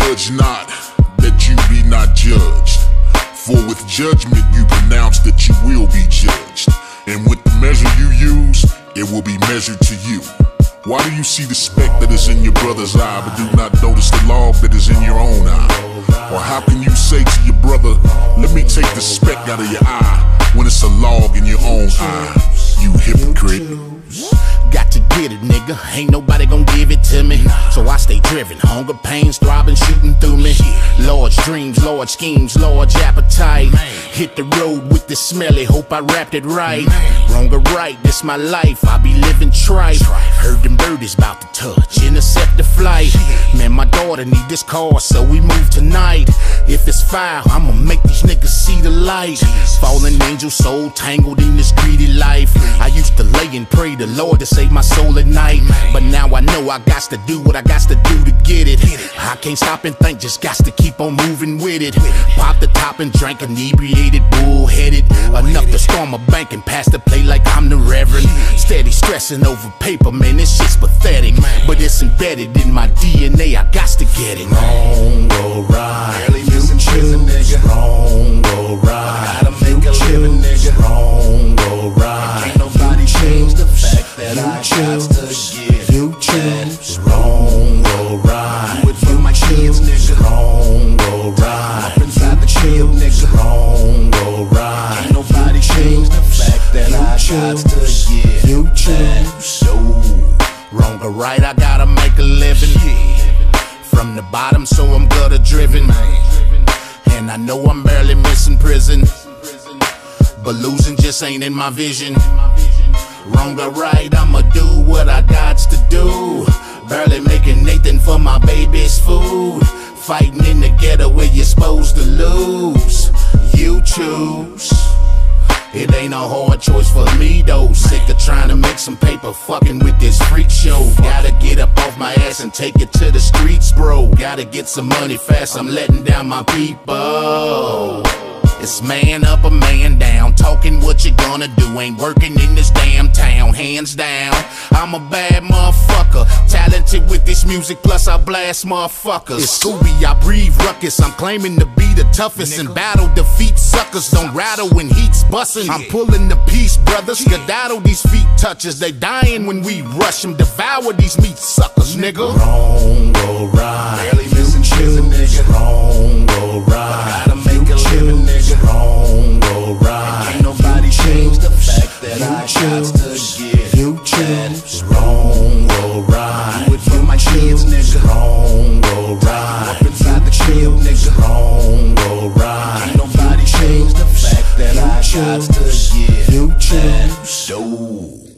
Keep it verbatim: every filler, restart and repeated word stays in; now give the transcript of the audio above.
judge not, that you be not judged. For with judgment you pronounce that you will be judged. And with the measure you use, it will be measured to you. Why do you see the speck that is in your brother's eye, but do not notice the log that is in your own eye? Or how can you say to your brother, let me take the speck out of your eye, when it's a log in your own eye? You hypocrite. Got to get it, nigga, ain't nobody gon' give it to me. So I stay driven, hunger, pains, throbbing, shooting through me. Large dreams, large schemes, large appetite. Hit the road with the smelly, hope I wrapped it right. Wrong or right, this my life, I be living tripe. Heard them birdies about to touch, intercept the flight. Man, my daughter need this car, so we move tonight. If it's foul, I'ma make these niggas see the light. Fallen angel, soul tangled in this greedy life. I used to lay and pray the Lord to save my soul at night, but now I know I got to do what I got to do to get it. I can't stop and think, just got to keep on moving with it. Pop the top and drank inebriated, bullheaded, enough to storm a bank and pass the plate like I'm the reverend. Steady stressing over paper, man, this shit's pathetic, but it's embedded in my D N A, I got to get it. Wrong or right, barely missing prison, nigga. Wrong or right, gotta make a living, nigga. Wrong or right, can't nobody change the fact that I got to get. You choose. Wrong or right, do it for my kids, nigga. Wrong or right, up inside the crib, nigga. Wrong or right, can't nobody change the fact that I got to get. You choose. So wrong or right, I gotta make a living. From the bottom, so I'm gutter driven. And I know I'm barely missing prison, but losing just ain't in my vision. Wrong or right, I'ma do what I got to do. Barely making Nathan for my baby's food. Fighting in the ghetto where you're supposed to lose. You choose. It ain't a hard choice for me though. Sick of trying to make some paper, fucking with this freak show. Gotta get up off my ass and take it to the streets, bro. Gotta get some money fast, I'm letting down my people. It's man up or man down, talking what you gonna do. Ain't working in this damn town, hands down. I'm a bad motherfucker, talented with this music, plus I blast motherfuckers. It's Scooby, I breathe ruckus, I'm claiming to be the toughest. In battle, defeat suckers, don't rattle when heat's bussin'. I'm pulling the peace, brothers, skedaddle these feet touches. They dying when we rush them, devour these meat suckers, nigga. Wrong or right, barely missing prison, nigga. Wrong or right, gotta make a living, nigga. Wrong or right, can't nobody change the fact that I got to get. You choose. Wrong or right, do it for my kids, nigga. Wrong or right, up inside the crib, nigga. Wrong or right, can't nobody change the fact that I got to get. You choose. So